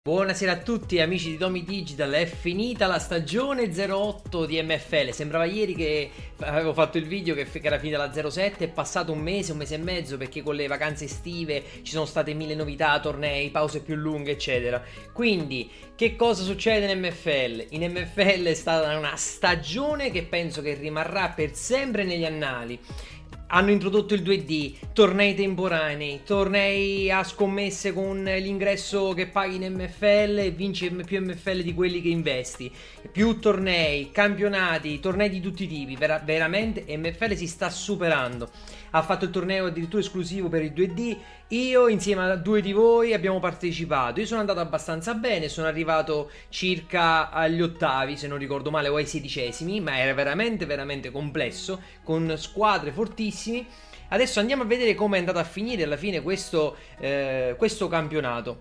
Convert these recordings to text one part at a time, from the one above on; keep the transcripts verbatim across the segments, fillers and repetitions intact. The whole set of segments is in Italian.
Buonasera a tutti amici di Domi Digital, è finita la stagione zero otto di M F L. Sembrava ieri che avevo fatto il video che era finita la zero sette, è passato un mese, un mese e mezzo, perché con le vacanze estive ci sono state mille novità, tornei, pause più lunghe eccetera. Quindi che cosa succede in M F L? In M F L è stata una stagione che penso che rimarrà per sempre negli annali. Hanno introdotto il due D, tornei temporanei, tornei a scommesse con l'ingresso che paghi in M F L e vinci più M F L di quelli che investi, più tornei, campionati, tornei di tutti i tipi. Ver veramente M F L si sta superando. Ha fatto il torneo addirittura esclusivo per il due D. Io insieme a due di voi abbiamo partecipato. Io sono andato abbastanza bene, sono arrivato circa agli ottavi, se non ricordo male, o ai sedicesimi, ma era veramente veramente complesso, con squadre fortissime. Adesso andiamo a vedere come è andato a finire alla fine questo, eh, questo campionato.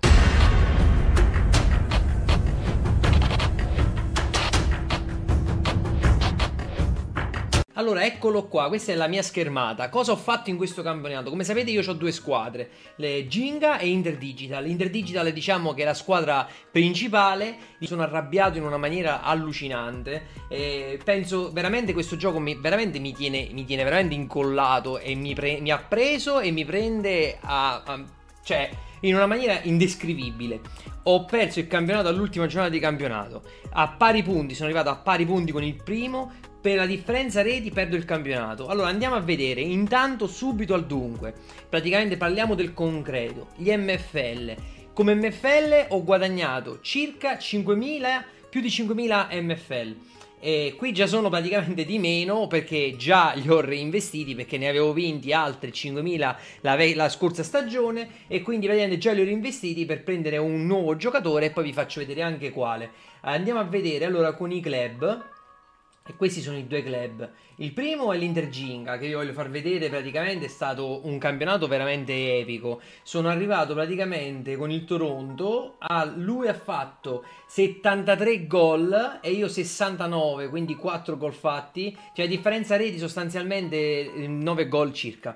Allora, eccolo qua, questa è la mia schermata. Cosa ho fatto in questo campionato? Come sapete io ho due squadre, le Ginga e Interdigital. Interdigital diciamo che è la squadra principale. Mi sono arrabbiato in una maniera allucinante. E penso veramente questo gioco mi, veramente mi, tiene, mi tiene veramente incollato e mi, pre, mi ha preso e mi prende a, a cioè in una maniera indescrivibile. Ho perso il campionato all'ultima giornata di campionato. A pari punti, sono arrivato a pari punti con il primo. Per la differenza reti perdo il campionato. Allora andiamo a vedere. Intanto subito al dunque. Praticamente parliamo del concreto. Gli M F L. Come M F L ho guadagnato circa cinquemila, più di cinquemila M F L. E qui già sono praticamente di meno, perché già li ho reinvestiti, perché ne avevo vinti altri cinquemila la, la scorsa stagione, e quindi praticamente già li ho reinvestiti per prendere un nuovo giocatore, e poi vi faccio vedere anche quale. Andiamo a vedere allora con i club. E questi sono i due club. Il primo è l'Interginga, che vi voglio far vedere. Praticamente è stato un campionato veramente epico. Sono arrivato praticamente con il Toronto a, lui ha fatto settantatré gol e io sessantanove, quindi quattro gol fatti, cioè differenza reti sostanzialmente nove gol circa,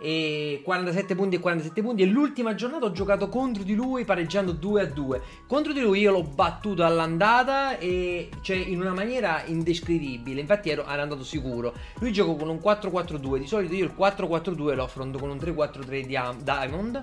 e quarantasette punti e quarantasette punti. E l'ultima giornata ho giocato contro di lui pareggiando due a due. Contro di lui io l'ho battuto all'andata, e cioè in una maniera indescrivibile. Infatti ero, ero andato sicuro. Lui gioca con un quattro quattro due. Di solito io il quattro quattro due lo affronto con un tre quattro tre Diamond.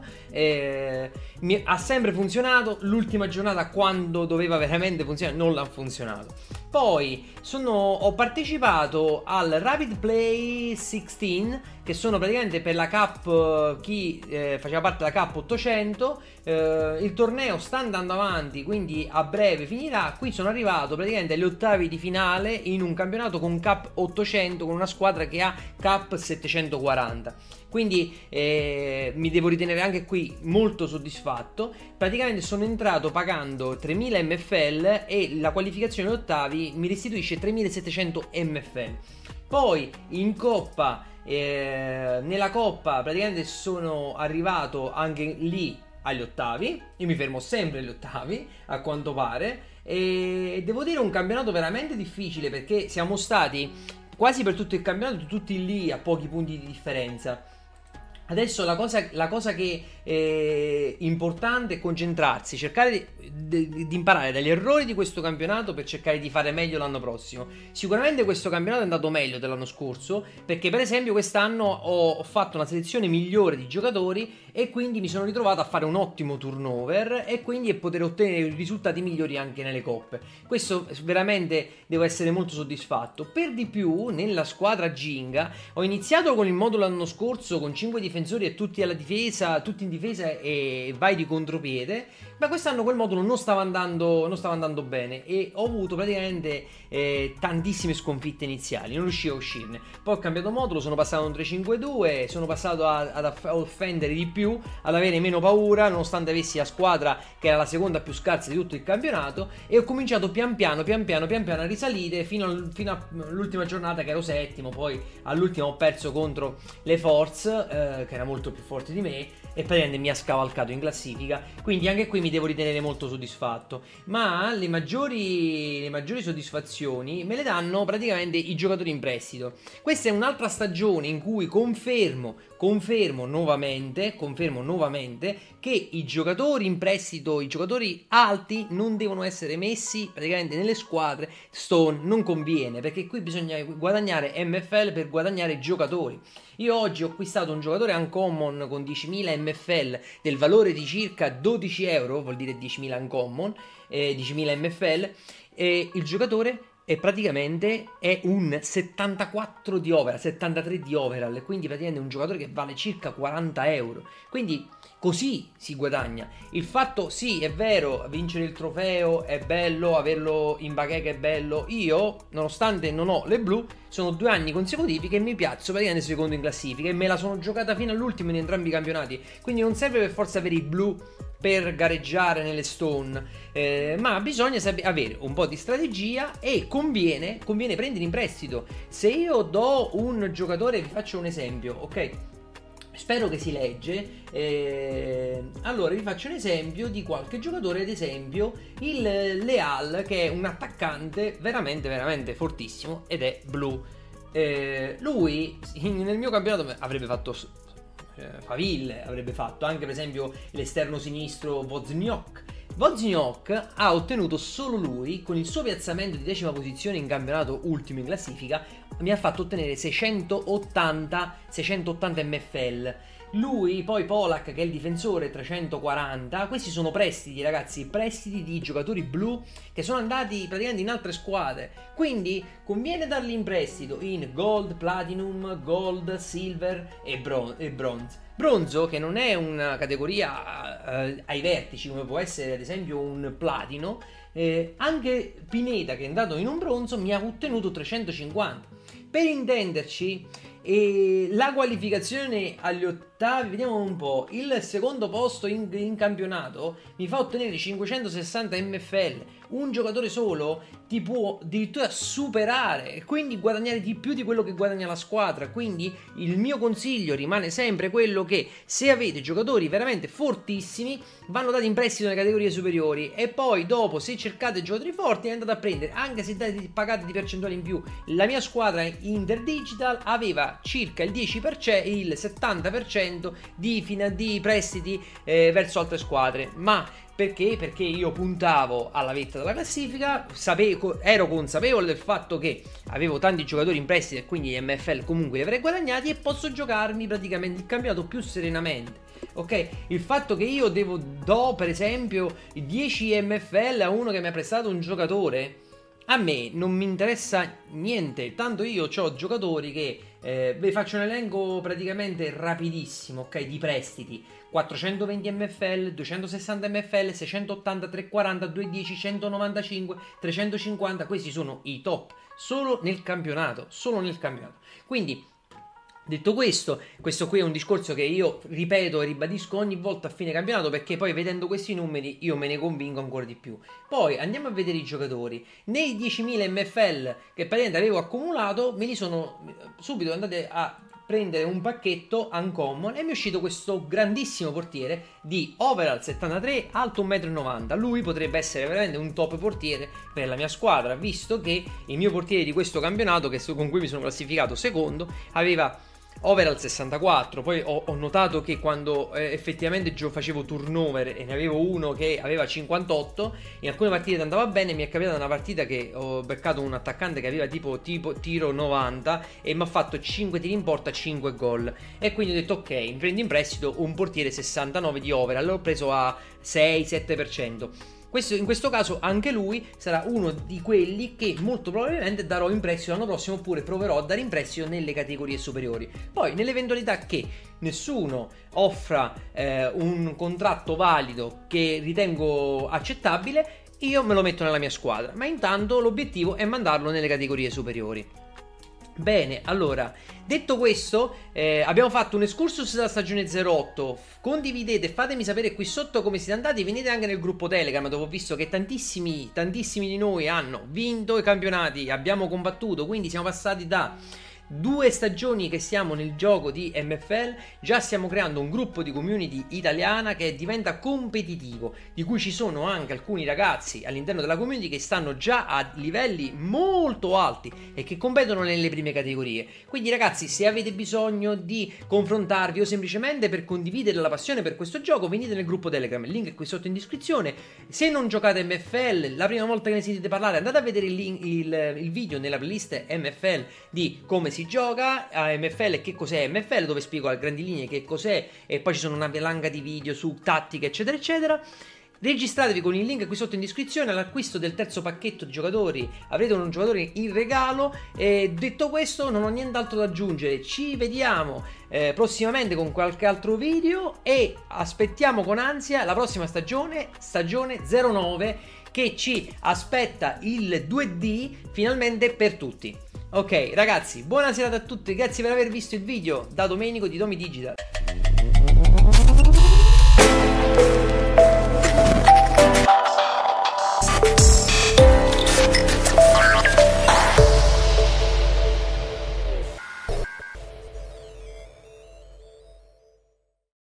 E mi ha sempre funzionato. L'ultima giornata, quando doveva veramente funzionare, non l'ha funzionato. Poi sono, ho partecipato al Rapid Play sedici, che sono praticamente per la Cup, chi eh, faceva parte della Cup ottocento. Eh, il torneo sta andando avanti, quindi a breve finirà. Qui sono arrivato praticamente agli ottavi di finale in un campionato con Cup ottocento, con una squadra che ha Cup settecentoquaranta. Quindi eh, mi devo ritenere anche qui molto soddisfatto. Praticamente sono entrato pagando tremila M F L e la qualificazione agli ottavi mi restituisce tremilasettecento M F L. Poi in Coppa, eh, nella Coppa praticamente sono arrivato anche lì agli ottavi. Io mi fermo sempre agli ottavi, a quanto pare. E devo dire un campionato veramente difficile, perché siamo stati quasi per tutto il campionato tutti lì a pochi punti di differenza. Adesso la cosa, la cosa che è importante è concentrarsi, cercare di, di, di imparare dagli errori di questo campionato per cercare di fare meglio l'anno prossimo. Sicuramente questo campionato è andato meglio dell'anno scorso, perché per esempio quest'anno ho, ho fatto una selezione migliore di giocatori, e quindi mi sono ritrovato a fare un ottimo turnover e quindi a poter ottenere risultati migliori anche nelle coppe. Questo veramente devo essere molto soddisfatto. Per di più, nella squadra Ginga ho iniziato con il modulo l'anno scorso con cinque difensori e tutti alla difesa, tutti in difesa e vai di contropiede, ma quest'anno quel modulo non stava andando, non stava andando bene, e ho avuto praticamente eh, tantissime sconfitte iniziali, non riuscivo a uscirne. Poi ho cambiato modulo, sono passato a un tre cinque due, sono passato a, ad offendere di più, ad avere meno paura, nonostante avessi la squadra che era la seconda più scarsa di tutto il campionato, e ho cominciato pian piano, pian piano, pian piano a risalire fino, al, fino all'ultima giornata che ero settimo. Poi all'ultimo ho perso contro le Force, eh, che era molto più forte di me, e praticamente mi ha scavalcato in classifica, quindi anche qui mi devo ritenere molto soddisfatto. Ma le maggiori, le maggiori soddisfazioni me le danno praticamente i giocatori in prestito. Questa è un'altra stagione in cui confermo, confermo nuovamente, confermo nuovamente che i giocatori in prestito, i giocatori alti non devono essere messi praticamente nelle squadre Stone, non conviene, perché qui bisogna guadagnare M F L per guadagnare giocatori. Io oggi ho acquistato un giocatore uncommon con diecimila M F L del valore di circa dodici euro, vuol dire diecimila uncommon, eh, diecimila M F L, e il giocatore è praticamente è un settantaquattro di overall, settantatré di overall, quindi praticamente è un giocatore che vale circa quaranta euro. Quindi così si guadagna. Il fatto, sì, è vero, vincere il trofeo è bello, averlo in bacheca è bello. Io, nonostante non ho le blu, sono due anni consecutivi che mi piazzo praticamente secondo in classifica e me la sono giocata fino all'ultimo in entrambi i campionati. Quindi non serve per forza avere i blu per gareggiare nelle Stone, eh, ma bisogna avere un po' di strategia e conviene, conviene prendere in prestito. Se io do un giocatore, vi faccio un esempio, ok? Spero che si legge. Eh, allora vi faccio un esempio di qualche giocatore, ad esempio il Leal, che è un attaccante veramente veramente fortissimo ed è blu. Eh, lui in, nel mio campionato avrebbe fatto faville, avrebbe fatto anche per esempio l'esterno sinistro Wozniak. Wozniak ha ottenuto solo lui, con il suo piazzamento di decima posizione in campionato ultimo in classifica, mi ha fatto ottenere seicentottanta M F L. Lui, poi Polak, che è il difensore, trecentoquaranta. Questi sono prestiti, ragazzi, prestiti di giocatori blu che sono andati praticamente in altre squadre. Quindi conviene darli in prestito in gold, platinum, gold, silver e, bron- e bronze. Bronzo, che non è una categoria eh, ai vertici come può essere ad esempio un platino, eh, anche Pineda, che è andato in un bronzo, mi ha ottenuto trecentocinquanta. Per intenderci, e la qualificazione agli ottavi, vediamo un po', il secondo posto in, in campionato mi fa ottenere cinquecentosessanta M F L. Un giocatore solo ti può addirittura superare e quindi guadagnare di più di quello che guadagna la squadra. Quindi il mio consiglio rimane sempre quello che se avete giocatori veramente fortissimi vanno dati in prestito nelle categorie superiori e poi dopo, se cercate giocatori forti, andate a prendere, anche se date, pagate di percentuali in più. La mia squadra Interdigital aveva circa il dieci per cento, il settanta per cento di, fina, di prestiti eh, verso altre squadre. Ma perché? Perché io puntavo alla vetta della classifica, sapevo, ero consapevole del fatto che avevo tanti giocatori in prestito e quindi gli M F L comunque li avrei guadagnati e posso giocarmi praticamente il campionato più serenamente. Ok, il fatto che io devo do per esempio dieci M F L a uno che mi ha prestato un giocatore, a me non mi interessa niente, tanto io ho giocatori che eh, vi faccio un elenco praticamente rapidissimo, ok, di prestiti: quattrocentoventi M F L, duecentosessanta M F L, seicentottanta, trecentoquaranta, duecentodieci, centonovantacinque, trecentocinquanta. Questi sono i top solo nel campionato, solo nel campionato. Quindi, detto questo, questo qui è un discorso che io ripeto e ribadisco ogni volta a fine campionato, perché poi vedendo questi numeri io me ne convinco ancora di più. Poi andiamo a vedere i giocatori. Nei diecimila M F L che praticamente avevo accumulato, me li sono subito andate a prendere un pacchetto uncommon e mi è uscito questo grandissimo portiere di overall settantatré, alto uno virgola novanta m. Lui potrebbe essere veramente un top portiere per la mia squadra, visto che il mio portiere di questo campionato, che con cui mi sono classificato secondo, aveva overall sessantaquattro. Poi ho, ho notato che quando eh, effettivamente io facevo turnover e ne avevo uno che aveva cinquantotto, in alcune partite andava bene. Mi è capitata una partita che ho beccato un attaccante che aveva tipo, tipo tiro novanta e mi ha fatto cinque tiri in porta, cinque gol, e quindi ho detto ok, prendi in prestito un portiere sessantanove di overall. L'ho preso a sei sette per cento. Questo, in questo caso anche lui sarà uno di quelli che molto probabilmente darò in prestito l'anno prossimo, oppure proverò a dare in prestito nelle categorie superiori. Poi, nell'eventualità che nessuno offra eh, un contratto valido che ritengo accettabile, io me lo metto nella mia squadra, ma intanto l'obiettivo è mandarlo nelle categorie superiori. Bene, allora, detto questo, eh, abbiamo fatto un excursus della stagione zero otto. Condividete, fatemi sapere qui sotto come siete andati. Venite anche nel gruppo Telegram, dove ho visto che tantissimi, tantissimi di noi hanno vinto i campionati, abbiamo combattuto, quindi siamo passati da due stagioni che siamo nel gioco di M F L, già stiamo creando un gruppo di community italiana che diventa competitivo, di cui ci sono anche alcuni ragazzi all'interno della community che stanno già a livelli molto alti e che competono nelle prime categorie. Quindi ragazzi, se avete bisogno di confrontarvi o semplicemente per condividere la passione per questo gioco, venite nel gruppo Telegram, il link è qui sotto in descrizione. Se non giocate M F L, la prima volta che ne sentite parlare, andate a vedere il, link, il, il video nella playlist M F L di come si gioca a M F L e che cos'è M F L, dove spiego a grandi linee che cos'è, e poi ci sono una valanga di video su tattiche eccetera eccetera. Registratevi con il link qui sotto in descrizione. All'acquisto del terzo pacchetto di giocatori avrete un giocatore in regalo. E detto questo, non ho nient'altro da aggiungere. Ci vediamo eh, prossimamente con qualche altro video e aspettiamo con ansia la prossima stagione, stagione zero nove, che ci aspetta il due D finalmente per tutti. Ok ragazzi, buona serata a tutti, grazie per aver visto il video da Domenico di Domi Digital.